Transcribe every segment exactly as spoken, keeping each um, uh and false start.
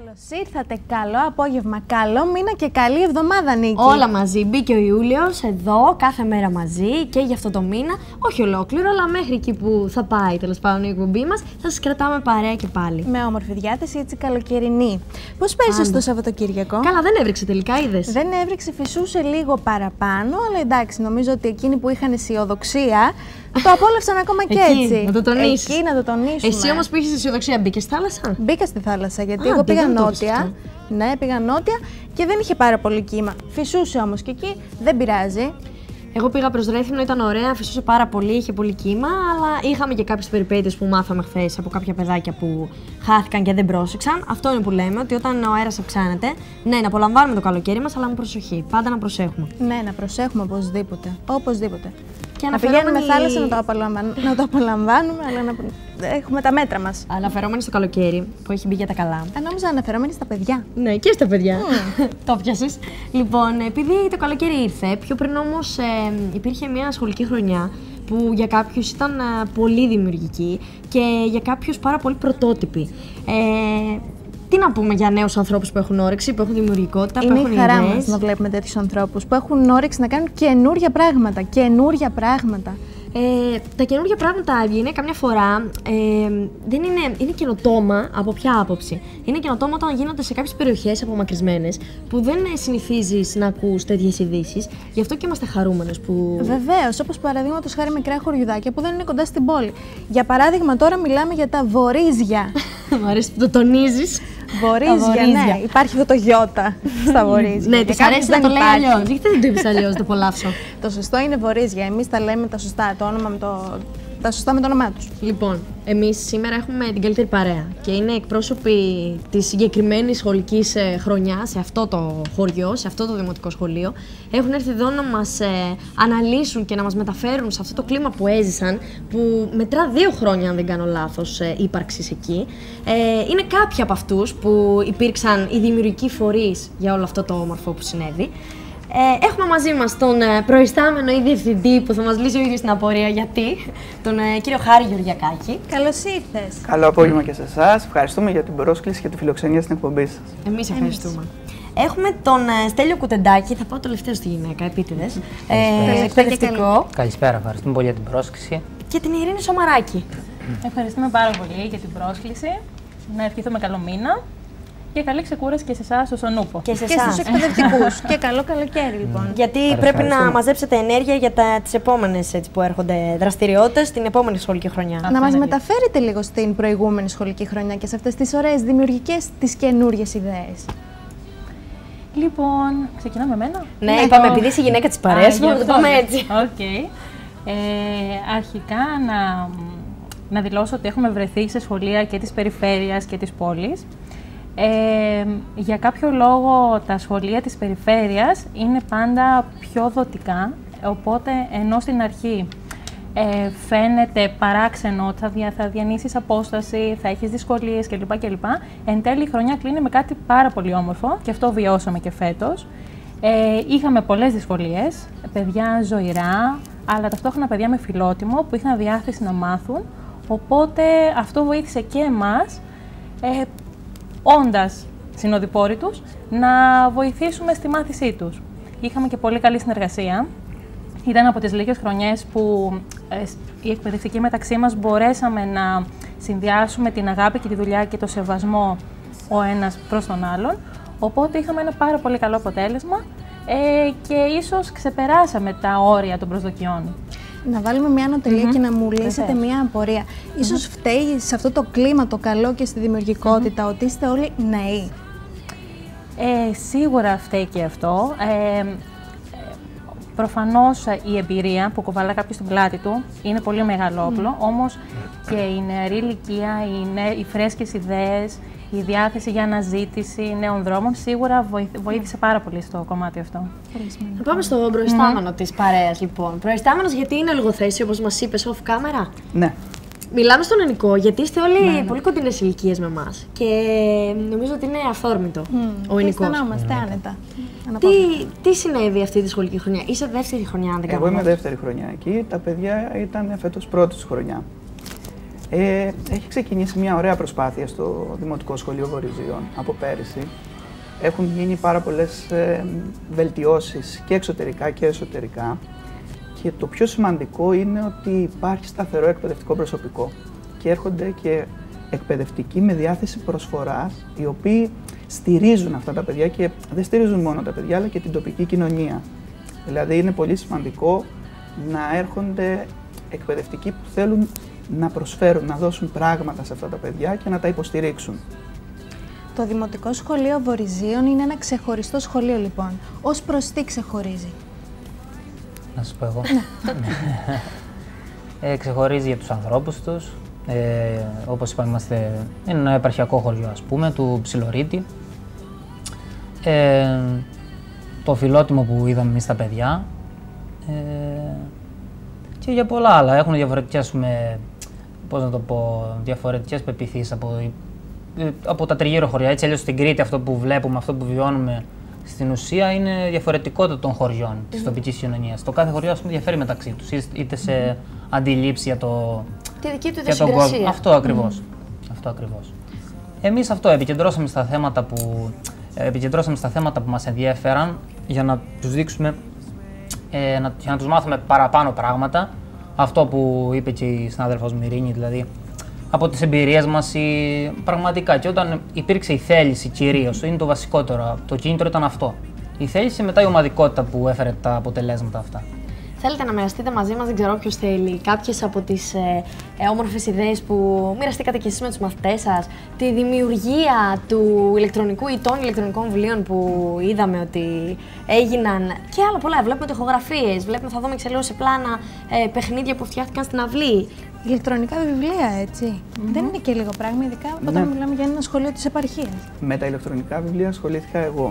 Καλώς ήρθατε, καλό απόγευμα, καλό μήνα και καλή εβδομάδα, Νίκη. Όλα μαζί, μπήκε ο Ιούλιος εδώ κάθε μέρα μαζί και για αυτό το μήνα, όχι ολόκληρο, αλλά μέχρι εκεί που θα πάει τέλος πάντων η εκπομπή μας, θα σας κρατάμε παρέα και πάλι. Με όμορφη διάθεση, έτσι καλοκαιρινή. Πώς πέρασες το Σαββατοκύριακο? Καλά, δεν έβρεξε τελικά, είδες? Δεν έβρεξε, φυσούσε λίγο παραπάνω, αλλά εντάξει, νομίζω ότι εκείνοι που είχαν αισιοδοξία το απόλαυσαν ακόμα και εκεί, έτσι. Να το τονίσεις. Εκεί να το τονίσουμε. Εσύ όμως που είχες αισιοδοξία, μπήκες στη θάλασσα? Μπήκα στη θάλασσα, γιατί Α, εγώ πήγα νότια. αυτό. Ναι, πήγα νότια και δεν είχε πάρα πολύ κύμα. Φυσούσε όμως και εκεί, δεν πειράζει. Εγώ πήγα προς Ρέθυμνο, ήταν ωραία, φυσούσε πάρα πολύ, είχε πολύ κύμα, αλλά είχαμε και κάποιες περιπέτειες που μάθαμε χθες από κάποια παιδάκια που χάθηκαν και δεν πρόσεξαν. Αυτό είναι που λέμε, ότι όταν ο αέρας αυξάνεται, ναι, να απολαμβάνουμε το καλοκαίρι μας, αλλά με προσοχή. Πάντα να προσέχουμε. Ναι, να προσέχουμε οπωσδήποτε. Οπωσδήποτε. Και να πηγαίνουμε θάλασσα να το, να το απολαμβάνουμε, αλλά να έχουμε τα μέτρα μας. Αναφερόμενοι στο καλοκαίρι που έχει μπει για τα καλά. Αν νόμιζα αναφερόμενοι στα παιδιά. Ναι, και στα παιδιά. Mm. Το πιάσες. Λοιπόν, επειδή το καλοκαίρι ήρθε, πιο πριν όμως ε, υπήρχε μια σχολική χρονιά που για κάποιους ήταν ε, πολύ δημιουργική και για κάποιους πάρα πολύ πρωτότυπη. Ε, Τι να πούμε για νέους ανθρώπους που έχουν όρεξη, που έχουν δημιουργικότητα, είναι που έχουν ιδέες. Είναι η χαρά ιδέες. μας να βλέπουμε τέτοιους ανθρώπους που έχουν όρεξη να κάνουν καινούρια πράγματα. Καινούρια πράγματα. Ε, τα καινούργια πράγματα είναι καμιά φορά ε, δεν είναι, είναι καινοτόμα από ποια άποψη. Είναι καινοτόμα όταν γίνονται σε κάποιες περιοχές απομακρυσμένες που δεν συνηθίζεις να ακούς τέτοιες ειδήσεις. Γι' αυτό και είμαστε χαρούμενες που. Βεβαίως, όπως παραδείγματος χάρη μικρά χωριουδάκια που δεν είναι κοντά στην πόλη. Για παράδειγμα, τώρα μιλάμε για τα βορίζια. Μου αρέσει που το τονίζεις. Βορίζια, ναι. Υπάρχει αυτό το γιώτα στα βορίζια. Ναι, της αρέσει να το λέει αλλιώς. Γιατί δεν το είπες αλλιώς, το απολαύσω. Το σωστό είναι βορίζια. Εμείς τα λέμε τα σωστά, το όνομα με το... τα σωστά με το όνομά τους. Λοιπόν, εμείς σήμερα έχουμε την καλύτερη παρέα και είναι εκπρόσωποι της συγκεκριμένης σχολικής ε, χρονιάς σε αυτό το χωριό, σε αυτό το δημοτικό σχολείο. Έχουν έρθει εδώ να μας ε, αναλύσουν και να μας μεταφέρουν σε αυτό το κλίμα που έζησαν, που μετρά δύο χρόνια, αν δεν κάνω λάθος, ε, ύπαρξης εκεί. Ε, είναι κάποιοι από αυτούς που υπήρξαν οι δημιουργικοί φορείς για όλο αυτό το όμορφο που συνέβη. Ε, έχουμε μαζί μας τον ε, προϊστάμενο ή διευθυντή που θα μας λύσει ο ίδιος την απορία γιατί, τον ε, κύριο Χάρη Γεωργιακάκη. Καλώς ήρθες. Καλό απόγευμα και σε εσάς. Ευχαριστούμε για την πρόσκληση και τη φιλοξενία στην εκπομπή σας. Εμείς ευχαριστούμε. Εμείς. Έχουμε τον ε, Στέλιο Κουτεντάκη, θα πάω τελευταίο στη γυναίκα, επίτηδες. Ε, εκπαιδευτικό. Καλησπέρα, ευχαριστούμε πολύ για την πρόσκληση. Και την Ειρήνη Σομαράκη. Ευχαριστούμε πάρα πολύ για την πρόσκληση. Να ευχηθούμε καλό μήνα. Και καλή ξεκούραση και σε εσάς, στον Ούπο. Και, και στους εκπαιδευτικούς. Και καλό καλοκαίρι, λοιπόν. Γιατί πρέπει να μαζέψετε ενέργεια για τις επόμενες που έρχονται δραστηριότητες την επόμενη σχολική χρονιά. Να μας μεταφέρετε λίγο στην προηγούμενη σχολική χρονιά και σε αυτές τις ωραίες δημιουργικές, τις καινούριες ιδέες. Λοιπόν, ξεκινάμε με εμένα. Ναι, ναι, είπαμε, επειδή είσαι η γυναίκα της παρέας, να το πάμε έτσι. Okay. Ε, αρχικά να, να δηλώσω ότι έχουμε βρεθεί σε σχολεία και της περιφέρειας και της πόλης. Ε, για κάποιο λόγο τα σχολεία της περιφέρειας είναι πάντα πιο δοτικά, οπότε ενώ στην αρχή ε, φαίνεται παράξενο ότι θα, δια, θα διανύσεις απόσταση, θα έχεις δυσκολίες κλπ, κλπ. Εν τέλει η χρονιά κλείνει με κάτι πάρα πολύ όμορφο και αυτό βιώσαμε και φέτος. Ε, είχαμε πολλές δυσκολίες, παιδιά ζωηρά, αλλά ταυτόχρονα παιδιά με φιλότιμο που είχαν διάθεση να μάθουν, οπότε αυτό βοήθησε και εμάς, ε, όντας συνοδοιπόροι τους, να βοηθήσουμε στη μάθησή τους. Είχαμε και πολύ καλή συνεργασία. Ήταν από τις λίγες χρονιές που ε, οι εκπαιδευτικοί μεταξύ μας μπορέσαμε να συνδυάσουμε την αγάπη και τη δουλειά και το σεβασμό ο ένας προς τον άλλον. Οπότε είχαμε ένα πάρα πολύ καλό αποτέλεσμα ε, και ίσως ξεπεράσαμε τα όρια των προσδοκιών. Να βάλουμε μια ανωτελεία mm-hmm. και να μου λύσετε Βεβαίως. μια απορία. Mm-hmm. Ίσως φταίει σε αυτό το κλίμα το καλό και στη δημιουργικότητα mm-hmm. ότι είστε όλοι νέοι. Ε, σίγουρα φταίει και αυτό. Ε, προφανώς η εμπειρία που κουβαλά κάποιος στην πλάτη του είναι πολύ μεγάλο όπλο, mm. όμως και η νεαρή ηλικία, οι, νε, οι φρέσκες ιδέες, η διάθεση για αναζήτηση νέων δρόμων σίγουρα βοήθησε πάρα πολύ στο κομμάτι αυτό. Θα πάμε στον προϊστάμενο mm. της παρέας, λοιπόν. Προϊστάμενος γιατί είναι λογοθέση, όπως μας είπες, off camera. Ναι. Μιλάμε στον ελληνικό, γιατί είστε όλοι ναι, ναι. πολύ κοντινές ηλικίες με εμάς και νομίζω ότι είναι αυθόρμητο mm. ο ελληνικός. Αισθανόμαστε mm. άνετα. Τι, τι συνέβη αυτή τη σχολική χρονιά, είσαι δεύτερη χρονιά, αν δεν κάνω Εγώ είμαι δεύτερη χρονιά εκεί, τα παιδιά ήταν φέτος πρώτη χρονιά. Ε, έχει ξεκινήσει μια ωραία προσπάθεια στο Δημοτικό Σχολείο Βορειζίων από πέρυσι. Έχουν γίνει πάρα πολλές ε, βελτιώσεις και εξωτερικά και εσωτερικά. Και το πιο σημαντικό είναι ότι υπάρχει σταθερό εκπαιδευτικό προσωπικό και έρχονται και εκπαιδευτικοί με διάθεση προσφοράς, οι οποίοι στηρίζουν αυτά τα παιδιά και δεν στηρίζουν μόνο τα παιδιά, αλλά και την τοπική κοινωνία. Δηλαδή είναι πολύ σημαντικό να έρχονται εκπαιδευτικοί που θέλουν να προσφέρουν, να δώσουν πράγματα σε αυτά τα παιδιά και να τα υποστηρίξουν. Το Δημοτικό Σχολείο Βορειζίων είναι ένα ξεχωριστό σχολείο, λοιπόν. Ως προς τι ξεχωρίζει? Να σας πω εγώ. ε, ξεχωρίζει για τους ανθρώπους τους. Ε, όπως είπαμε, είμαστε είναι ένα επαρχιακό χωριό, ας πούμε, του Ψιλορίτη. Ε, το φιλότιμο που είδαμε εμείς τα παιδιά. Ε, και για πολλά άλλα. Έχουν διαφορετικές, με, πώς να το πω, διαφορετικές πεποιθήσεις από, από τα τριγύρω χωριά. Έτσι, αλλιώς στην Κρήτη αυτό που βλέπουμε, αυτό που βιώνουμε, στην ουσία είναι διαφορετικότητα των χωριών mm-hmm. της τοπικής κοινωνίας. Το κάθε χωριό, ας πούμε, διαφέρει μεταξύ τους, είτε σε mm-hmm. αντιλήψη για το. Τη δική του ιδιοσυγκρασία. Αυτό ακριβώς. Mm. Αυτό ακριβώς. Εμείς αυτό επικεντρώσαμε στα θέματα που, επικεντρώσαμε στα θέματα που μας ενδιαφέραν για να τους δείξουμε, ε, να, για να τους μάθουμε παραπάνω πράγματα. Αυτό που είπε και η συνάδελφος μου Ειρήνη, δηλαδή από τις εμπειρίες μας η, πραγματικά. Και όταν υπήρξε η θέληση κυρίως, είναι το βασικότερο, το κίνητρο ήταν αυτό. Η θέληση μετά η ομαδικότητα που έφερε τα αποτελέσματα αυτά. Θέλετε να μοιραστείτε μαζί μας, δεν ξέρω ποιος θέλει, κάποιες από τις ε, ε, όμορφες ιδέες που μοιραστήκατε και εσείς με τους μαθητές σας, τη δημιουργία του ηλεκτρονικού ή των ηλεκτρονικών βιβλίων που είδαμε ότι έγιναν και άλλα πολλά. Βλέπουμε τοιχογραφίες, βλέπουμε, θα δούμε και σε λίγο σε πλάνα ε, παιχνίδια που φτιάχτηκαν στην αυλή. Ηλεκτρονικά βιβλία, έτσι. Mm-hmm. Δεν είναι και λίγο πράγμα, ειδικά όταν ναι. μιλάμε για ένα σχολείο της επαρχίας. Με τα ηλεκτρονικά βιβλία ασχολήθηκα εγώ.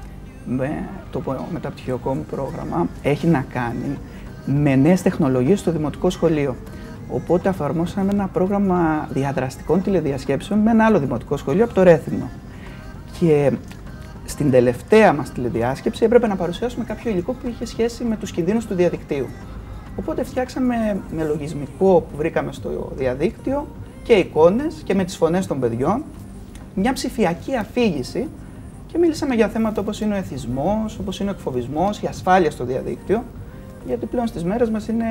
Με το μεταπτυχιακό μου πρόγραμμα έχει να κάνει με νέες τεχνολογίες στο δημοτικό σχολείο. Οπότε εφαρμόσαμε ένα πρόγραμμα διαδραστικών τηλεδιασκέψεων με ένα άλλο δημοτικό σχολείο από το Ρέθυμνο. Και στην τελευταία μας τηλεδιάσκεψη έπρεπε να παρουσιάσουμε κάποιο υλικό που είχε σχέση με τους κινδύνους του διαδικτύου. Οπότε φτιάξαμε με λογισμικό που βρήκαμε στο διαδίκτυο και εικόνες και με τις φωνές των παιδιών μια ψηφιακή αφήγηση και μίλησαμε για θέματα όπως είναι ο εθισμός, όπως είναι ο εκφοβισμός, η ασφάλεια στο διαδίκτυο. Γιατί πλέον στις μέρες μας είναι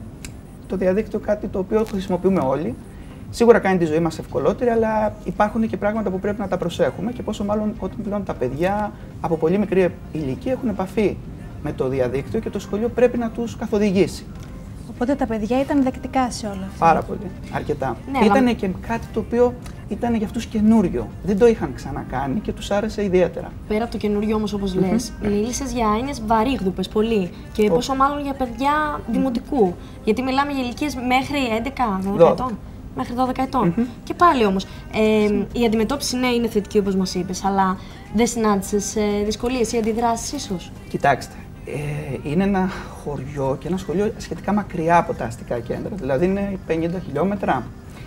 το διαδίκτυο κάτι το οποίο χρησιμοποιούμε όλοι. Σίγουρα κάνει τη ζωή μας ευκολότερη, αλλά υπάρχουν και πράγματα που πρέπει να τα προσέχουμε και πόσο μάλλον όταν πλέον τα παιδιά από πολύ μικρή ηλικία έχουν επαφή με το διαδίκτυο και το σχολείο πρέπει να τους καθοδηγήσει. Οπότε τα παιδιά ήταν δεκτικά σε όλα αυτά. Πάρα πολύ, αρκετά. Ναι, ήταν αλλά... και κάτι το οποίο ήταν για αυτούς καινούριο. Δεν το είχαν ξανακάνει και τους άρεσε ιδιαίτερα. Πέρα από το καινούριο όμως, όπως λες, μίλησες για έννοιες βαρύγδουπες πολύ. Και oh. πόσο μάλλον για παιδιά δημοτικού. Γιατί μιλάμε για ηλικίες μέχρι έντεκα δώδεκα ετών. Μέχρι δώδεκα ετών. Mm-hmm. Και πάλι όμως, ε, η αντιμετώπιση ναι είναι θετική όπως μας είπες, αλλά δεν συνάντησες ε, δυσκολίες ή αντιδράσεις ίσως? Κοιτάξτε. Ε, είναι ένα χωριό και ένα σχολείο σχετικά μακριά από τα αστικά κέντρα, δηλαδή είναι πενήντα χιλιόμετρα.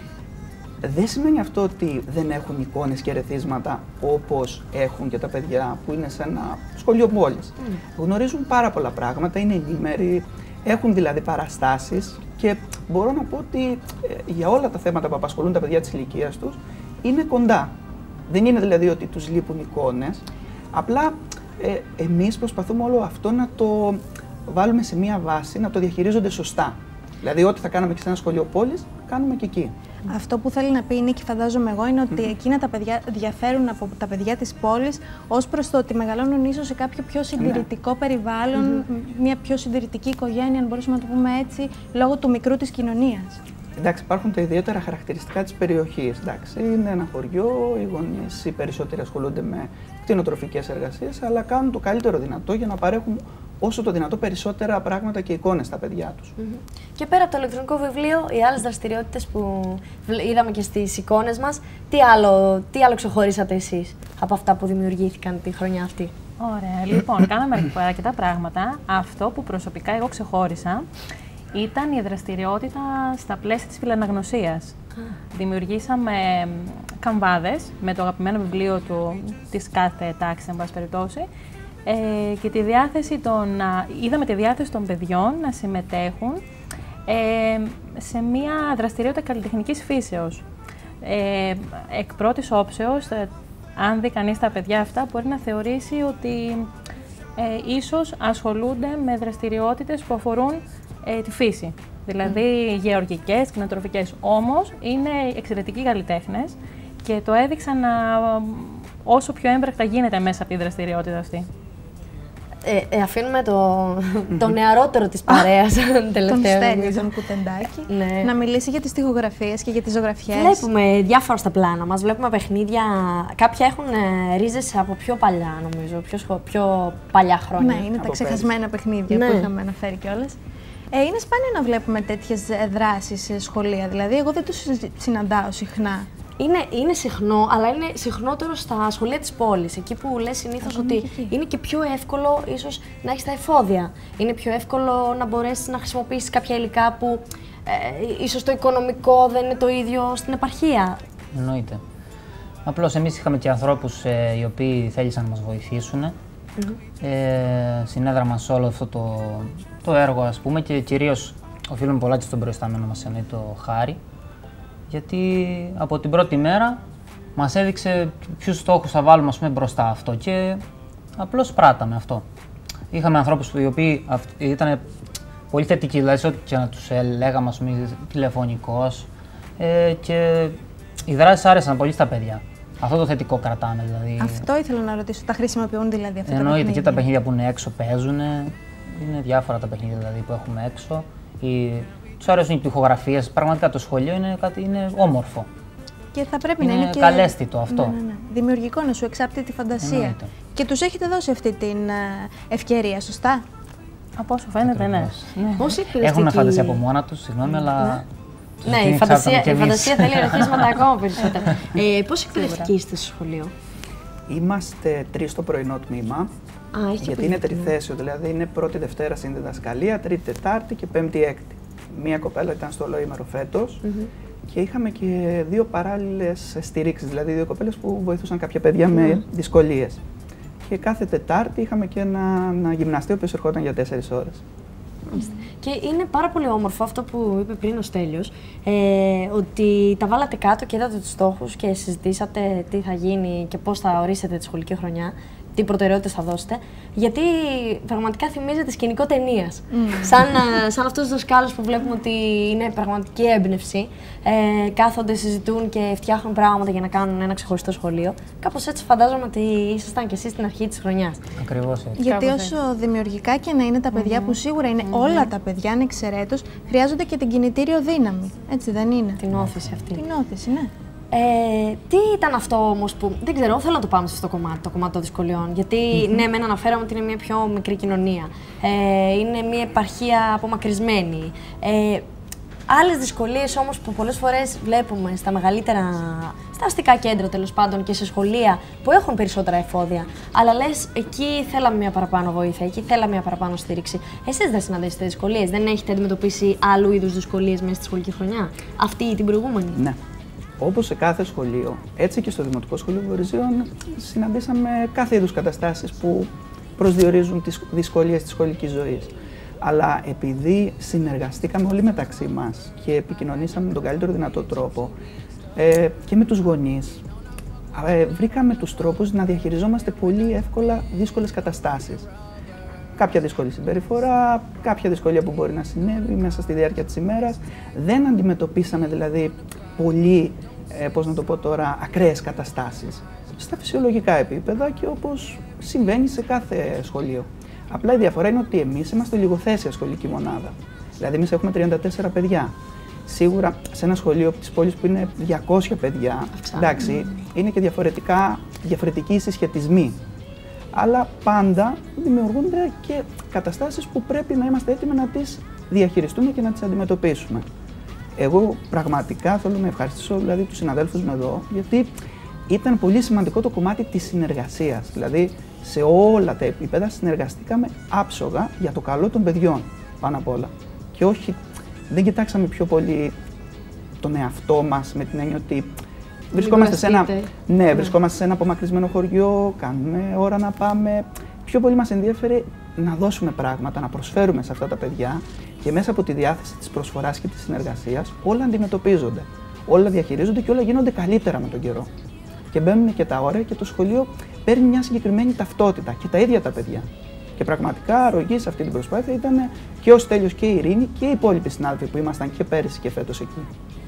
Δεν σημαίνει αυτό ότι δεν έχουν εικόνες και ερεθίσματα όπως έχουν και τα παιδιά που είναι σε ένα σχολείο πόλης. Mm. Γνωρίζουν πάρα πολλά πράγματα, είναι ενήμεροι, έχουν δηλαδή παραστάσεις και μπορώ να πω ότι ε, για όλα τα θέματα που απασχολούν τα παιδιά της ηλικίας τους είναι κοντά. Δεν είναι δηλαδή ότι τους λείπουν εικόνες, απλά Ε, εμείς προσπαθούμε όλο αυτό να το βάλουμε σε μία βάση, να το διαχειρίζονται σωστά. Δηλαδή, ό,τι θα κάναμε και σε ένα σχολείο πόλης, κάνουμε και εκεί. Αυτό που θέλει να πει η Νίκη, φαντάζομαι εγώ, είναι ότι mm. εκείνα τα παιδιά διαφέρουν από τα παιδιά της πόλης ως προς το ότι μεγαλώνουν ίσως σε κάποιο πιο συντηρητικό ναι. περιβάλλον, mm-hmm. μια πιο συντηρητική οικογένεια, αν μπορούμε να το πούμε έτσι, λόγω του μικρού της κοινωνίας. Εντάξει, υπάρχουν τα ιδιαίτερα χαρακτηριστικά της περιοχής. Εντάξει, είναι ένα χωριό, οι γονείς οι περισσότεροι ασχολούνται με κτηνοτροφικές εργασίες, αλλά κάνουν το καλύτερο δυνατό για να παρέχουν όσο το δυνατό περισσότερα πράγματα και εικόνες στα παιδιά τους. Mm-hmm. Και πέρα από το ηλεκτρονικό βιβλίο, οι άλλες δραστηριότητες που είδαμε και στις εικόνες μας, τι άλλο, τι άλλο ξεχωρίσατε εσείς από αυτά που δημιουργήθηκαν τη χρονιά αυτή? Ωραία, λοιπόν, κάναμε αρκετά πράγματα. Αυτό που προσωπικά εγώ ξεχώρισα ήταν η δραστηριότητα στα πλαίσια της φιλαναγνωσίας. Ah. Δημιουργήσαμε καμβάδες με το αγαπημένο βιβλίο του, της κάθε τάξης, εν πάση περιπτώσει, ε, και τη διάθεση των, είδαμε τη διάθεση των παιδιών να συμμετέχουν ε, σε μια δραστηριότητα καλλιτεχνικής φύσεως. Ε, εκ πρώτης όψεως, ε, αν δει κανείς τα παιδιά αυτά, μπορεί να θεωρήσει ότι ε, ίσως ασχολούνται με δραστηριότητες που αφορούν ε, τη φύση. Δηλαδή mm. γεωργικές, κτηνοτροφικές. Όμως είναι εξαιρετικοί καλλιτέχνες και το έδειξαν να, όσο πιο έμπρακτα γίνεται μέσα από τη δραστηριότητα αυτή. Ε, ε, αφήνουμε το, το νεαρότερο της παρέας, τον Στέλιο, τον Κουτεντάκη, ναι. να μιλήσει για τις τοιχογραφίες και για τις ζωγραφιές. Βλέπουμε διάφορα στα πλάνα μας, βλέπουμε παιχνίδια, κάποια έχουν ε, ρίζες από πιο παλιά νομίζω, πιο, πιο παλιά χρόνια. Ναι, είναι από τα ξεχασμένα πέρυσι. παιχνίδια ναι. που είχαμε αναφέρει κιόλας. Ε, είναι σπάνιο να βλέπουμε τέτοιες δράσεις σε σχολεία, δηλαδή εγώ δεν τους συναντάω συχνά. Είναι, είναι συχνό, αλλά είναι συχνότερο στα σχολεία της πόλης. Εκεί που λες συνήθως ότι και είναι και πιο εύκολο ίσως να έχεις τα εφόδια. Είναι πιο εύκολο να μπορέσεις να χρησιμοποιήσεις κάποια υλικά που ε, ίσως το οικονομικό δεν είναι το ίδιο στην επαρχία. Εννοείται. Απλώς εμείς είχαμε και ανθρώπους ε, οι οποίοι θέλησαν να μας βοηθήσουν. Mm-hmm. ε, συνέδραμαν σε όλο αυτό το, το έργο, ας πούμε, και κυρίως οφείλουμε πολλά και στον προϊστάμενο μας, εννοεί το Χάρη. Γιατί από την πρώτη μέρα μας έδειξε ποιους στόχους θα βάλουμε, ας πούμε, μπροστά αυτό και απλώς πράταμε αυτό. Είχαμε ανθρώπους οι οποίοι ήταν πολύ θετικοί, δηλαδή ό,τι και να τους λέγαμε, ας πούμε, τηλεφωνικώς ε, και οι δράσεις άρεσαν πολύ στα παιδιά. Αυτό το θετικό κρατάμε δηλαδή. Αυτό ήθελα να ρωτήσω, τα χρησιμοποιούν δηλαδή αυτά τα παιχνίδια? Εννοείται, και τα παιχνίδια που είναι έξω παίζουν, είναι διάφορα τα παιχνίδια δηλαδή που έχουμε έξω. Οι... Τους αρέσουν οι πτυχογραφίες, πραγματικά το σχολείο είναι, κάτι, είναι όμορφο. Και θα πρέπει είναι να είναι και καλέσθητο αυτό. Ναι, ναι, ναι. Δημιουργικό, να σου εξάπτει τη φαντασία. Εννοείται. Και τους έχετε δώσει αυτή την ευκαιρία, σωστά? Από όσο φαίνεται, ναι. ναι. Πώς έχουν φαντασία από μόνα τους, συγγνώμη, ναι. αλλά... Ναι, η φαντασία, η φαντασία θέλει ερεθίσματα ακόμα περισσότερα. ε, πώς εκπαιδευτικοί είστε στο σχολείο? Είμαστε τρεις στο πρωινό τμήμα. Α, γιατί είναι τριθέσιο, δηλαδή είναι πρώτη Δευτέρα στην διδασκαλία, τρίτη Τετάρτη και πέμπτη Έκτη. Μία κοπέλα ήταν στο ολόήμερο φέτος mm-hmm. και είχαμε και δύο παράλληλες στηρίξεις, δηλαδή δύο κοπέλες που βοηθούσαν κάποια παιδιά mm-hmm. με δυσκολίες. Και κάθε Τετάρτη είχαμε και ένα, ένα γυμναστήριο που ερχόταν για τέσσερις ώρες. Και είναι πάρα πολύ όμορφο αυτό που είπε πριν ο Στέλιος, ε, ότι τα βάλατε κάτω και είδατε τους στόχους και συζητήσατε τι θα γίνει και πώς θα ορίσετε τη σχολική χρονιά, τι προτεραιότητες θα δώσετε, γιατί πραγματικά θυμίζεται σκηνικό ταινίας. Mm. Σαν, σαν αυτούς τους δασκάλους που βλέπουμε ότι είναι πραγματική έμπνευση, ε, κάθονται, συζητούν και φτιάχνουν πράγματα για να κάνουν ένα ξεχωριστό σχολείο. Κάπως έτσι φαντάζομαι ότι ήσασταν κι εσείς στην αρχή της χρονιάς. Ακριβώς έτσι. Γιατί Κάπως όσο έτσι. δημιουργικά και να είναι τα παιδιά, mm-hmm. που σίγουρα είναι mm-hmm. όλα τα παιδιά ανεξαιρέτως, χρειάζονται και την κινητήριο δύναμη. Έτσι δεν είναι? Την όθηση αυτή. Την όθηση, ναι. Ε, τι ήταν αυτό όμως που, δεν ξέρω, θέλω να το πάμε σε αυτό το κομμάτι, το κομμάτι των δυσκολιών, γιατί mm-hmm. ναι, μεν αναφέραμε ότι είναι μια πιο μικρή κοινωνία, ε, είναι μια επαρχία απομακρυσμένη. Ε, άλλες δυσκολίες όμως που πολλές φορές βλέπουμε στα μεγαλύτερα, στα αστικά κέντρα τέλος πάντων και σε σχολεία που έχουν περισσότερα εφόδια, αλλά λες εκεί θέλαμε μια παραπάνω βοήθεια, εκεί θέλαμε μια παραπάνω στήριξη. Εσείς δεν συναντήσετε δυσκολίες, δεν έχετε αντιμετωπίσει άλλου είδους δυσκολίες μέσα στη σχολική χρονιά, αυτή ή την προηγούμενη? Ναι. Όπως σε κάθε σχολείο, έτσι και στο Δημοτικό Σχολείο Βορειζίων, συναντήσαμε κάθε είδους καταστάσεις που προσδιορίζουν τις δυσκολίες της σχολικής ζωής. Αλλά επειδή συνεργαστήκαμε όλοι μεταξύ μας και επικοινωνήσαμε με τον καλύτερο δυνατό τρόπο ε, και με τους γονείς, ε, βρήκαμε τους τρόπους να διαχειριζόμαστε πολύ εύκολα δύσκολες καταστάσεις. Κάποια δύσκολη συμπεριφορά, κάποια δυσκολία που μπορεί να συνέβη μέσα στη διάρκεια της ημέρας. Δεν αντιμετωπίσαμε δηλαδή πολύ, ε, πώς να το πω τώρα, ακραίες καταστάσεις στα φυσιολογικά επίπεδα και όπως συμβαίνει σε κάθε σχολείο. Απλά η διαφορά είναι ότι εμείς είμαστε λιγοθέσια σχολική μονάδα. Δηλαδή, εμείς έχουμε τριάντα τέσσερα παιδιά. Σίγουρα σε ένα σχολείο της πόλης που είναι διακόσια παιδιά, εντάξει, είναι και διαφορετικά, διαφορετικοί οι συσχετισμοί. Αλλά πάντα δημιουργούνται και καταστάσεις που πρέπει να είμαστε έτοιμοι να τις διαχειριστούμε και να τις αντιμετωπίσουμε. Εγώ πραγματικά θέλω να ευχαριστήσω δηλαδή, τους συναδέλφους μου εδώ, γιατί ήταν πολύ σημαντικό το κομμάτι της συνεργασίας. Δηλαδή, σε όλα τα επίπεδα συνεργαστήκαμε άψογα για το καλό των παιδιών, πάνω απ' όλα. Και όχι, δεν κοιτάξαμε πιο πολύ τον εαυτό μας με την έννοια ότι βρισκόμαστε σε, ένα, ναι, βρισκόμαστε σε ένα απομακρυσμένο χωριό, κάνουμε ώρα να πάμε πιο πολύ μας ενδιαφέρει να δώσουμε πράγματα, να προσφέρουμε σε αυτά τα παιδιά και μέσα από τη διάθεση της προσφοράς και της συνεργασίας όλα αντιμετωπίζονται, όλα διαχειρίζονται και όλα γίνονται καλύτερα με τον καιρό. Και μπαίνουν και τα όρια και το σχολείο παίρνει μια συγκεκριμένη ταυτότητα και τα ίδια τα παιδιά. Και πραγματικά αρρωγή σε αυτή την προσπάθεια ήταν και ο Στέλιος και η Ειρήνη και οι υπόλοιποι συνάδελφοι που ήμασταν και πέρυσι και φέτος εκεί.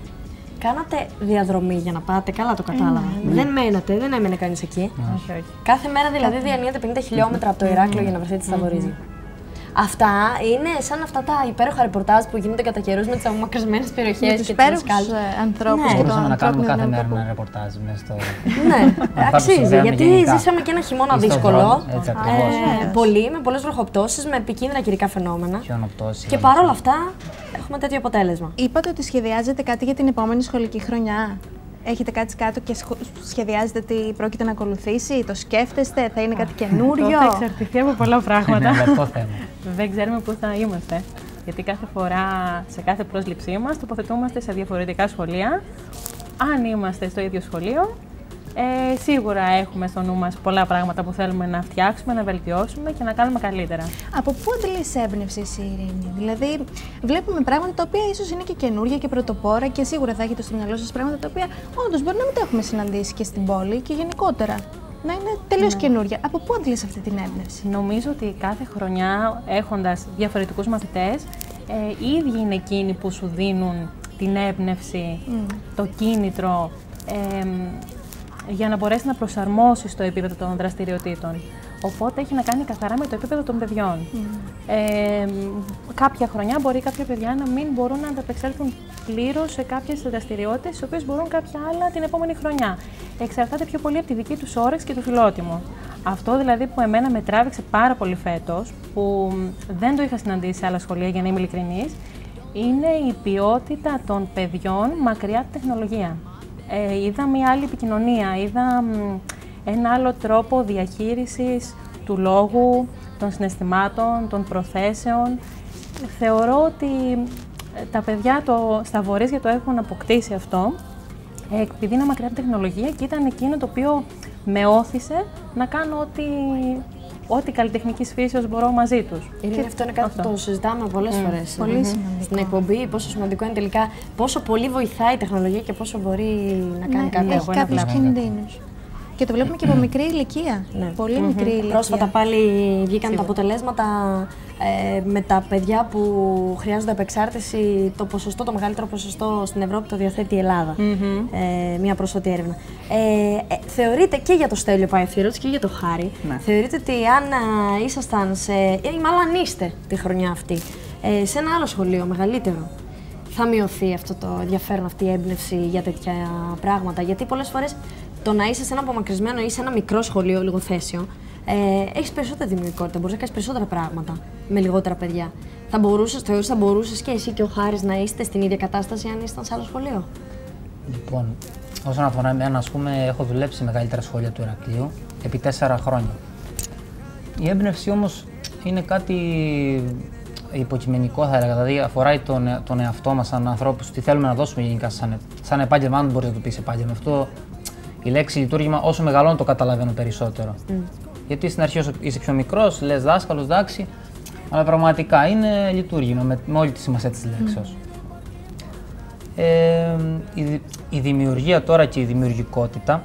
Κάνατε διαδρομή για να πάτε, καλά το κατάλαβα. Ε, ναι. Δεν μένατε, δεν έμενε κανείς εκεί. Όχι, όχι. Κάθε μέρα δηλαδή διανύετε πενήντα χιλιόμετρα από το Ηράκλειο για να βρεθείτε στη Σταυρίζη. Αυτά είναι σαν αυτά τα υπέροχα ρεπορτάζ που γίνονται κατά καιρούς με τις απομακρυσμένες περιοχές και τις υπέροχους δασκάλους. ανθρώπους. Ναι. και Μπορούσαμε τον να κάνουμε κάθε ανθρώπινο μέρα νευρικό. ένα ρεπορτάζ μέσα στο. Ναι, αξίζει, συμβαίνουν γιατί γενικά. ζήσαμε και ένα χειμώνα Ή στο δύσκολο. δρόμο, έτσι ακριβώς. Ε, πολύ, με πολλές βροχοπτώσεις, με επικίνδυνα καιρικά φαινόμενα. Χιονοπτώσεις, Και παρόλα αυτά έχουμε τέτοιο αποτέλεσμα. Είπατε ότι σχεδιάζετε κάτι για την επόμενη σχολική χρονιά. Έχετε κάτσει κάτω και σχο- σχεδιάζετε τι πρόκειται να ακολουθήσει, το σκέφτεστε, θα είναι κάτι καινούριο. Αυτό θα εξαρτηθεί από πολλά πράγματα. Είναι λεπτό θέμα. Δεν ξέρουμε πού θα είμαστε. Γιατί κάθε φορά, σε κάθε πρόσληψή μας, τοποθετούμαστε σε διαφορετικά σχολεία. Αν είμαστε στο ίδιο σχολείο, ε, σίγουρα έχουμε στο νου μας πολλά πράγματα που θέλουμε να φτιάξουμε, να βελτιώσουμε και να κάνουμε καλύτερα. Από πού αντλείς έμπνευση εσύ, Ειρήνη? Δηλαδή, βλέπουμε πράγματα τα οποία ίσως είναι και καινούργια και πρωτοπόρα και σίγουρα θα έχετε στο μυαλό σας πράγματα τα οποία όντως μπορεί να μην τα έχουμε συναντήσει και στην πόλη και γενικότερα. Να είναι τελείως Ναι. καινούργια. Από πού αντλείς αυτή την έμπνευση? Νομίζω ότι κάθε χρονιά, έχοντας διαφορετικούς μαθητές, ε, οι ίδιοι είναι εκείνοι που σου δίνουν την έμπνευση, το κίνητρο, ε, για να μπορέσει να προσαρμόσεις το επίπεδο των δραστηριοτήτων. Οπότε έχει να κάνει καθαρά με το επίπεδο των παιδιών. Ε, κάποια χρονιά μπορεί κάποια παιδιά να μην μπορούν να ανταπεξέλθουν πλήρως σε κάποιες δραστηριότητες, τις οποίες μπορούν κάποια άλλα την επόμενη χρονιά. Εξαρτάται πιο πολύ από τη δική τους όρεξη και το φιλότιμο. Αυτό δηλαδή που εμένα με τράβηξε πάρα πολύ φέτος, που δεν το είχα συναντήσει σε άλλα σχολεία για να είμαι ειλικρινής, είναι η ποιότητα των παιδιών μακριά από τη τεχνολογία. Ε, είδα μια άλλη επικοινωνία, είδα μ, ένα άλλο τρόπο διαχείρισης του λόγου, των συναισθημάτων, των προθέσεων. Θεωρώ ότι ε, τα παιδιά το, στα Βορίζια το έχουν αποκτήσει αυτό, ε, επειδή είναι μακριά από την τεχνολογία και ήταν εκείνο το οποίο με όθησε να κάνω ό,τι, ό,τι καλλιτεχνικής φύσεως μπορώ μαζί τους. Ειρήνη, αυτό είναι κάτι αυτό. που το συζητάμε πολλές Mm. φορές. Πολύ Μμμ. σημαντικό. Στην εκπομπή, πόσο σημαντικό είναι τελικά, πόσο πολύ βοηθάει η τεχνολογία και πόσο μπορεί να κάνει Ναι, κάτι. έχει εγώ ένα κάποιους βλέμμα. κινδύνους. Και το βλέπουμε και από μικρή ηλικία. Ναι. Πολύ μικρή ηλικία. Πρόσφατα πάλι βγήκαν Σίγουρα. τα αποτελέσματα ε, με τα παιδιά που χρειάζονται απεξάρτηση. Το ποσοστό, το μεγαλύτερο ποσοστό στην Ευρώπη το διαθέτει η Ελλάδα. Ε, μια πρόσφατη έρευνα. Ε, ε, θεωρείτε και για το Στέλιο πάει αυτή η ερώτηση και για το Χάρη. Ναι. Θεωρείτε ότι αν α, ήσασταν σε. ή μάλλον αν είστε τη χρονιά αυτή ε, σε ένα άλλο σχολείο μεγαλύτερο, θα μειωθεί αυτό το ενδιαφέρον, αυτή η έμπνευση για τέτοια πράγματα? Γιατί πολλές φορές το να είσαι σε ένα απομακρυσμένο ή σε ένα μικρό σχολείο, λιγοθέσιο, ε, έχεις περισσότερη δημιουργικότητα, μπορείς να κάνεις περισσότερα πράγματα με λιγότερα παιδιά. Θα μπορούσες, θεωρείς, θα μπορούσες και εσύ και ο Χάρης να είστε στην ίδια κατάσταση αν ήσταν σε άλλο σχολείο? Λοιπόν, όσον αφορά εμένα, ας πούμε, έχω δουλέψει σε μεγαλύτερα σχόλια του Ηρακλείου επί τέσσερα χρόνια. Η έμπνευση όμως είναι κάτι υποκειμενικό, θα έλεγα. Δηλαδή, αφορά τον, ε- τον εαυτό μας σαν ανθρώπους, τι θέλουμε να δώσουμε γενικά σαν, σαν επάγγελμα. Αν μπορείς να το πεις επάγγελμα. Αυτό η λέξη λειτουργήμα, όσο μεγαλώνω, το καταλαβαίνω περισσότερο. Mm. Γιατί στην αρχή, όσο είσαι πιο μικρός, λες δάσκαλος, εντάξει, αλλά πραγματικά είναι λειτουργήμα με, με όλη τη σημασία της λέξεως. Ε, η, δη- η δημιουργία τώρα και η δημιουργικότητα.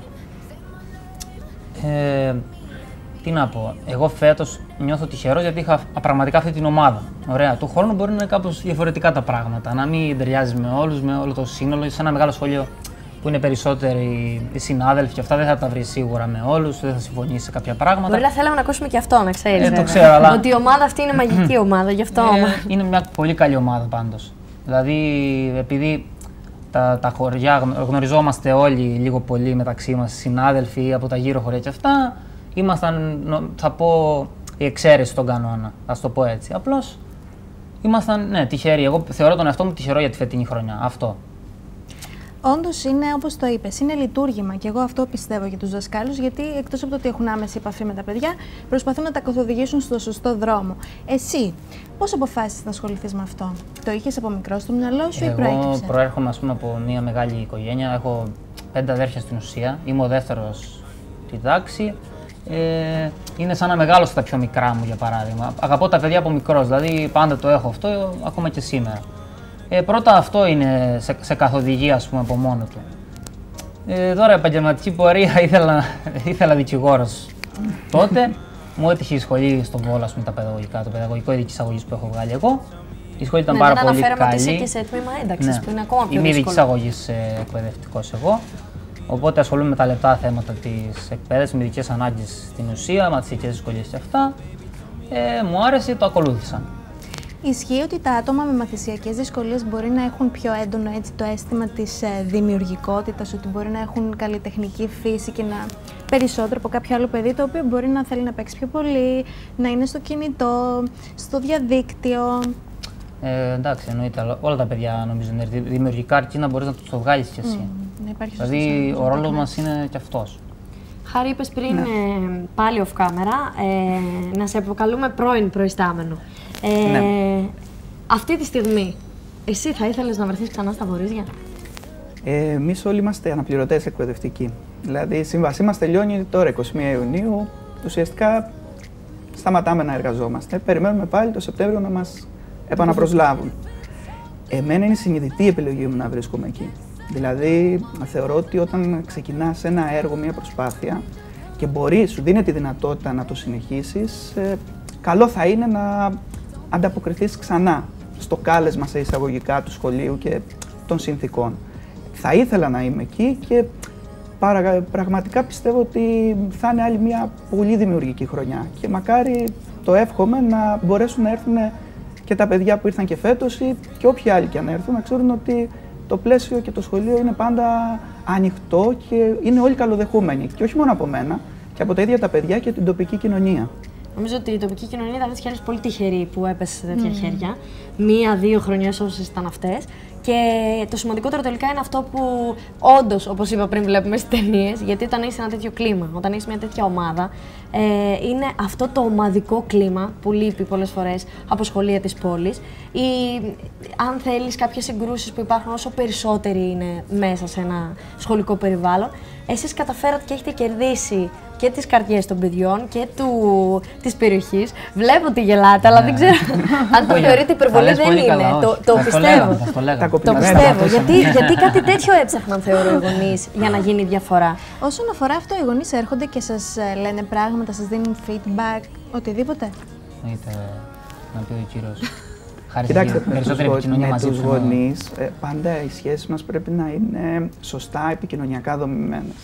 Ε, τι να πω, εγώ φέτος νιώθω τυχερός γιατί είχα πραγματικά αυτή την ομάδα. Ωραία, του χρόνου μπορεί να είναι κάπως διαφορετικά τα πράγματα, να μην ταιριάζει με όλους, με όλο το σύνολο. Σε ένα μεγάλο σχολείο που είναι περισσότεροι οι συνάδελφοι και αυτά, δεν θα τα βρει σίγουρα με όλους, δεν θα συμφωνήσει σε κάποια πράγματα. Μπορεί να θέλαμε να ακούσουμε και αυτό, να ξέρεις. Ε, το βέβαια. ξέρω, αλλά- Ότι η ομάδα αυτή είναι μαγική ομάδα, γι' αυτό. Ε, είναι μια πολύ καλή ομάδα πάντως. Δηλαδή, επειδή τα, τα χωριά γνω- γνωριζόμαστε όλοι λίγο πολύ μεταξύ μας, συνάδελφοι από τα γύρω χωριά και αυτά, ήμασταν, νο- θα πω, η εξαίρεση στον κανόνα, θα το πω έτσι. Απλώς ήμασταν, ναι, τυχεροί. Εγώ θεωρώ τον εαυτό μου τυχερό για τη φετινή χρονιά. Αυτό. Όντως είναι όπως το είπες, είναι λειτουργήμα και εγώ αυτό πιστεύω για τους δασκάλους, γιατί εκτός από το ότι έχουν άμεση επαφή με τα παιδιά, προσπαθούν να τα καθοδηγήσουν στο σωστό δρόμο. Εσύ, πώς αποφάσισες να ασχοληθείς με αυτό? Το είχες από μικρό στο μυαλό σου ή Εγώ προέκυψε? προέρχομαι, ας πούμε, από μια μεγάλη οικογένεια. Έχω πέντε αδέρφια στην ουσία. Είμαι ο δεύτερος στη τάξη Ε, είναι σαν να μεγάλωσα τα πιο μικρά μου, για παράδειγμα. Αγαπώ τα παιδιά από μικρός, δηλαδή πάντα το έχω αυτό, ακόμα και σήμερα. Ε, πρώτα αυτό είναι σε, σε καθοδηγία, ας πούμε, από μόνο του. Ε, τώρα, επαγγελματική πορεία, ήθελα, ήθελα δικηγόρος. Τότε μου έτυχε η σχολή στον Βόλο, ας πούμε, τα παιδαγωγικά, το παιδαγωγικό ειδικής αγωγής που έχω βγάλει εγώ. Η σχολή ήταν ναι, πάρα δεν πολύ αναφέραμε καλή. ότι είσαι και σε τμήμα ένταξης, ναι. που είναι ακόμα πιο Είμαι ειδικής δύσκολο. αγωγής ε, εκπαιδευτικός εγώ. Οπότε ασχολούμαι με τα λεπτά θέματα της εκπαίδευσης, με ειδικές ανάγκες στην ουσία, μαθησιακές δυσκολίες και αυτά. Ε, μου άρεσε, το ακολούθησα. Ισχύει ότι τα άτομα με μαθησιακές δυσκολίες μπορεί να έχουν πιο έντονο έτσι, το αίσθημα της ε, δημιουργικότητας, ότι μπορεί να έχουν καλλιτεχνική φύση και να περισσότερο από κάποιο άλλο παιδί, το οποίο μπορεί να θέλει να παίξει πιο πολύ, να είναι στο κινητό, στο διαδίκτυο. Ε, εντάξει, εννοείται. Όλα τα παιδιά νομίζω είναι δημιουργικά, αρκεί να μπορείς να το βγάλεις κι εσύ. Mm, δηλαδή, ο ρόλος μας είναι κι αυτός. Χάρη, είπες πριν, ναι. ε, πάλι off camera, ε, να σε αποκαλούμε πρώην προϊστάμενο. Ε, ναι. Αυτή τη στιγμή, εσύ θα ήθελες να βρεθείς ξανά στα Βορίζια? Ε, εμείς όλοι είμαστε αναπληρωτές εκπαιδευτικοί. Δηλαδή, η σύμβασή μας τελειώνει τώρα, εικοστή πρώτη Ιουνίου. Ουσιαστικά, σταματάμε να εργαζόμαστε. Περιμένουμε πάλι το Σεπτέμβριο να μας επαναπροσλάβουν. Εμένα είναι συνειδητή η επιλογή μου να βρίσκομαι εκεί. Δηλαδή, θεωρώ ότι όταν ξεκινάς ένα έργο, μια προσπάθεια και μπορεί, σου δίνει τη δυνατότητα να το συνεχίσεις, ε, καλό θα είναι να ανταποκριθείς ξανά στο κάλεσμα σε εισαγωγικά του σχολείου και των συνθήκων. Θα ήθελα να είμαι εκεί και παρα, πραγματικά πιστεύω ότι θα είναι άλλη μια πολύ δημιουργική χρονιά και μακάρι το εύχομαι να μπορέσουν να έρθουν και τα παιδιά που ήρθαν και φέτος ή και όποιοι άλλοι και αν έρθουν, να ξέρουν ότι το πλαίσιο και το σχολείο είναι πάντα ανοιχτό και είναι όλοι καλοδεχούμενοι. Και όχι μόνο από μένα, και από τα ίδια τα παιδιά και την τοπική κοινωνία. Νομίζω ότι η τοπική κοινωνία ήταν έτσι πολύ τυχερή που έπεσε σε τέτοια mm. χέρια. Μία-δύο χρονιές όσες ήταν αυτές. Και το σημαντικότερο τελικά είναι αυτό που όντως, όπως είπα πριν, βλέπουμε στις ταινίες, γιατί όταν είσαι ένα τέτοιο κλίμα, όταν είσαι μια τέτοια ομάδα, ε, είναι αυτό το ομαδικό κλίμα που λείπει πολλές φορές από σχολεία της πόλης. Ή αν θέλεις κάποιες συγκρούσεις που υπάρχουν, όσο περισσότεροι είναι μέσα σε ένα σχολικό περιβάλλον, εσείς καταφέρατε και έχετε κερδίσει και τις καρδιές των παιδιών και του, της περιοχής. Βλέπω ότι γελάτε, αλλά δεν ξέρω αν το θεωρείτε υπερβολή, δεν είναι. Καλά, το, το πιστεύω. Το, το πιστεύω. γιατί, γιατί κάτι τέτοιο έψαχναν, θεωρώ, οι γονείς για να γίνει διαφορά. Όσον αφορά αυτό, οι γονείς έρχονται και σας λένε πράγματα, σας δίνουν feedback, οτιδήποτε? Είτε να πει ο κύριος. Χάρη Κοιτάξτε, στην περισσότερη επικοινωνία μαζί τους τους. γονείς, ε, πάντα οι σχέσεις μας πρέπει να είναι σωστά επικοινωνιακά δομημένες.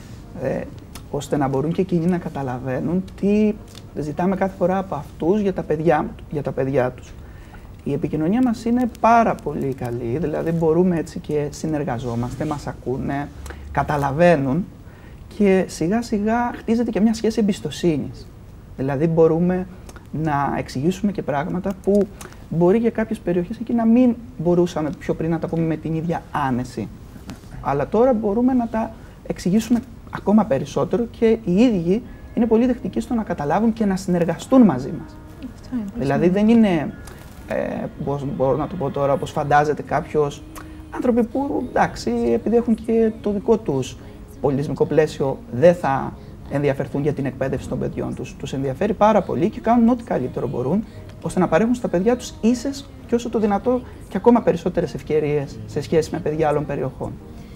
Ε, ώστε να μπορούν και εκείνοι να καταλαβαίνουν τι ζητάμε κάθε φορά από αυτούς για τα παιδιά, για τα παιδιά τους. Η επικοινωνία μας είναι πάρα πολύ καλή, δηλαδή μπορούμε έτσι και συνεργαζόμαστε, μας ακούνε, καταλαβαίνουν και σιγά σιγά χτίζεται και μια σχέση εμπιστοσύνης. Δηλαδή μπορούμε να εξηγήσουμε και πράγματα που μπορεί για κάποιες περιοχές εκεί να μην μπορούσαμε πιο πριν να τα πούμε με την ίδια άνεση. Αλλά τώρα μπορούμε να τα εξηγήσουμε ακόμα περισσότερο και οι ίδιοι είναι πολύ δεκτικοί στο να καταλάβουν και να συνεργαστούν μαζί μας. Δηλαδή δεν είναι, ε, πώς μπορώ να το πω τώρα, όπως φαντάζεται κάποιος, άνθρωποι που εντάξει, επειδή έχουν και το δικό τους πολιτισμικό πλαίσιο, δεν θα ενδιαφερθούν για την εκπαίδευση των παιδιών τους. Τους ενδιαφέρει πάρα πολύ και κάνουν ό,τι καλύτερο μπορούν, ώστε να παρέχουν στα παιδιά τους ίσες και όσο το δυνατό και ακόμα περισσότερες ευκαιρίες σε σχέση με παιδιά άλλων περιοχών.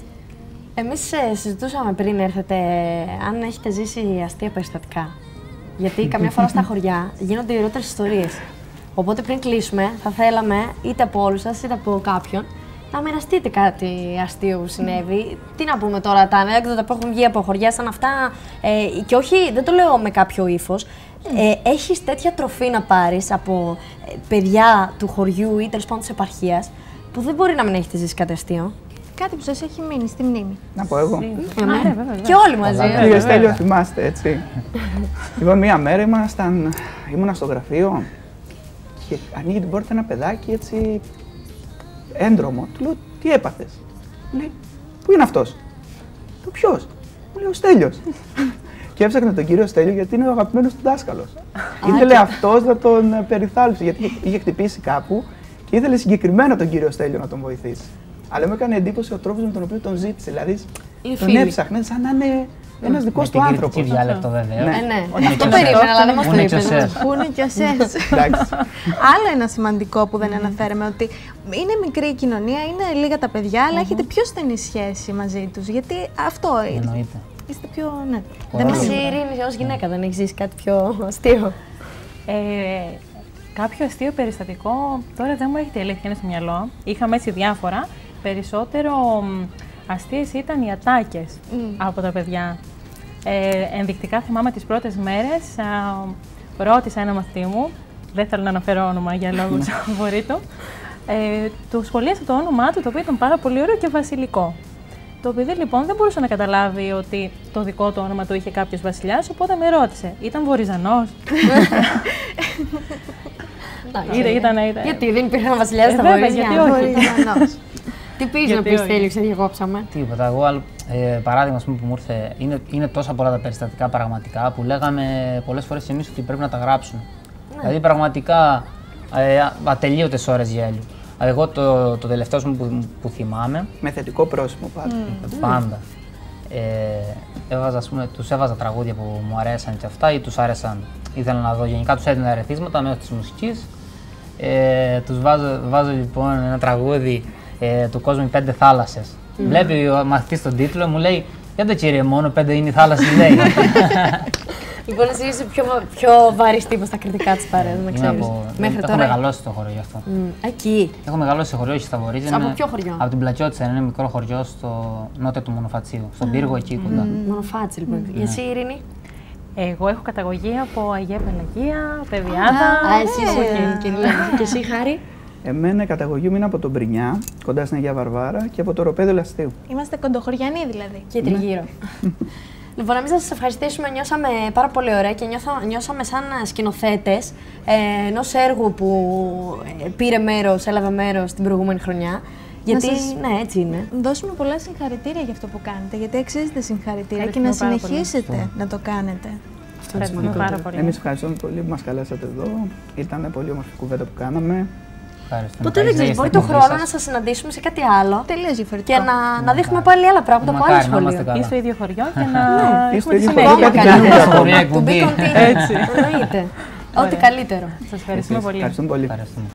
Εμείς ε, συζητούσαμε πριν έρθετε αν έχετε ζήσει αστεία περιστατικά. Γιατί καμιά φορά στα χωριά γίνονται ιερότερες ιστορίες. Οπότε πριν κλείσουμε, θα θέλαμε είτε από όλους σας είτε από κάποιον να μοιραστείτε κάτι αστείο που συνέβη. Τι να πούμε τώρα, τα ανέκδοτα που έχουν βγει από χωριά σαν αυτά, ε, και όχι, δεν το λέω με κάποιο ύφος. Ε, έχεις τέτοια τροφή να πάρεις από ε, παιδιά του χωριού ή τέλος πάντων της επαρχίας που δεν μπορεί να μην έχετε ζήσει κάτι αστείο. Κάτι που σας έχει μείνει στη μνήμη. Να πω εγώ. Ε, ναι. βέβαια, βέβαια. Και όλοι μαζί. Κύριε Στέλιο, θυμάστε, έτσι. Λοιπόν, μία μέρα ήμασταν, ήμουνα στο γραφείο και ανοίγει την πόρτα ένα παιδάκι έτσι έντρομο. Του λέω, τι έπαθες? Μου λέει, πού είναι αυτός? Το ποιος? Μου λέει, ο Στέλιος. Και έψαχνε τον κύριο Στέλιο γιατί είναι ο αγαπημένος του δάσκαλος. Ήθελε αυτός να τον περιθάλψει γιατί είχε χτυπήσει κάπου και ήθελε συγκεκριμένα τον κύριο Στέλιο να τον βοηθήσει. Αλλά μου έκανε εντύπωση ο τρόπος με τον οποίο τον ζήτησε. Δηλαδή, είναι τον φίλοι. έψαχνε σαν να είναι Ένας δικός του άνθρωπος. Με διάλεκτο βέβαια. Ναι. Ε, ναι. Είναι Αυτό και ο περίμενα, Σεφ. αλλά δεν μας το Είναι και ο είπες. Σεφ. Πού είναι και ο ΣΕΣ. Εντάξει. Άλλο ένα σημαντικό που δεν αναφέραμε, ότι είναι μικρή η κοινωνία, είναι λίγα τα παιδιά, αλλά έχετε πιο στενή σχέση μαζί τους. Γιατί αυτό είναι. Εννοείται. Είστε πιο. Ναι. Ωραία. Δεν Εσύ, μας- Ειρήνη, ως γυναίκα δεν έχεις ζήσει κάτι πιο αστείο? Ε, κάποιο αστείο περιστατικό, τώρα δεν μου έρχεται η αλήθεια στο μυαλό. Είχαμε έτσι διάφορα. Περισσότερο μ, αστείες ήταν οι ατάκες από τα παιδιά. Ε, ενδεικτικά θυμάμαι τις πρώτες μέρες, α, ρώτησα ένα μαθητή μου, δεν θέλω να αναφέρω όνομα για λόγους φαβορίτου, ε, του σχολίασα το όνομά του, το οποίο ήταν πάρα πολύ ωραίο και βασιλικό. Το παιδί λοιπόν δεν μπορούσε να καταλάβει ότι το δικό του όνομα του είχε κάποιος βασιλιάς, οπότε με ρώτησε, ήταν Βορυζανός? Ήταν, ήταν, ήταν. Γιατί δεν υπήρχαν βασιλιάδες Ε, στα βέβαια, βοήθεια? γιατί όχι. Βορυζανός. Τι πεις να Γιατί πεις, όχι. Τέλειο, ξεδιακόψαμε. Τίποτα. Εγώ, άλλο- ε, παράδειγμα ας πούμε, που μου ήρθε, είναι, είναι τόσα πολλά τα περιστατικά πραγματικά που λέγαμε πολλές φορές εμείς ότι πρέπει να τα γράψουμε. Δηλαδή πραγματικά ε, α- ατελείωτες ώρες γέλιου. Εγώ το, το τελευταίο μου που, που θυμάμαι, Με θετικό πρόσημο πάντα. πάντα, ε, έβαζα, ας πούμε, τους έβαζα τραγούδια που μου αρέσαν και αυτά ή τους άρεσαν, ήθελα να δω, γενικά τους έδινα ερεθίσματα μέσω της μουσικής. Ε, τους βάζω, βάζω λοιπόν ένα τραγούδι ε, του κόσμου οι πέντε θάλασσες. Βλέπει ο μαθητής τον τίτλο, μου λέει «Για το κύριε, μόνο πέντε είναι οι θάλασσες», λέει. Λοιπόν, εσύ είσαι πιο, πιο βαρύς τύπος στα κριτικά της παρέας, να Είμαι ξέρεις. από- Μέχρι έχω τώρα. μεγαλώσει στο χωριό γι' αυτό. Μ, Εκεί. Έχω μεγαλώσει σε χωριό, όχι στα Βορίζα. Από είναι ποιο χωριό? Από την Πλατιώτισσα, είναι ένα μικρό χωριό στο νότιο του Μονοφατσίου, στον πύργο εκεί κοντά. Μονοφάτσι, λοιπόν. Και εσύ, Ειρήνη? Εγώ έχω καταγωγή από Αγία Πελαγία, Παιδιάδα. Α, εσύ είσαι και και εσύ, Χάρη? Εμένα η καταγωγή μου είναι από τον Πρινιά, κοντά στην Αγία Βαρβάρα και από το Ροπέδιο Λαστίου. Είμαστε κοντοχωριανοί δηλαδή. Και τριγύρω. Λοιπόν, εμείς να σας ευχαριστήσουμε. Νιώσαμε πάρα πολύ ωραία και νιώθα, νιώσαμε σαν σκηνοθέτες ε, ενός έργου που ε, πήρε μέρος, έλαβε μέρος την προηγούμενη χρονιά. Γιατί, σας- ναι, έτσι είναι. Δώσουμε πολλά συγχαρητήρια για αυτό που κάνετε, γιατί αξίζετε συγχαρητήρια και να Ευχαριστούμε πάρα πολύ. συνεχίσετε να το κάνετε. Ευχαριστούμε πάρα πολύ. Εμείς ευχαριστούμε πολύ που μας καλέσατε εδώ. Ήταν πολύ όμορφη κουβέντα που κάναμε. Ευχαριστούμε. Ποτέ δεν Καλή ξέρεις, ζωή μπορεί στην το εκπομπή χρόνο σας. να σας συναντήσουμε σε κάτι άλλο Τελείως διαφορετικό. και να, να δείχνουμε πάλι άλλα πράγματα από άλλο Μακάρι να είμαστε σχολείο. καλά. Ή στο ίδιο χωριό και να Ή στο έχουμε τη ίδιο συνέχεια. χωριό. Ακόμα κάτι καλύτερο. καλύτερο. Χωριά To be εκπομπή. continued. Έτσι. Εννοείται. Ό,τι καλύτερο. Σας ευχαριστούμε πολύ. Ευχαριστούμε πολύ. Ευχαριστούμε.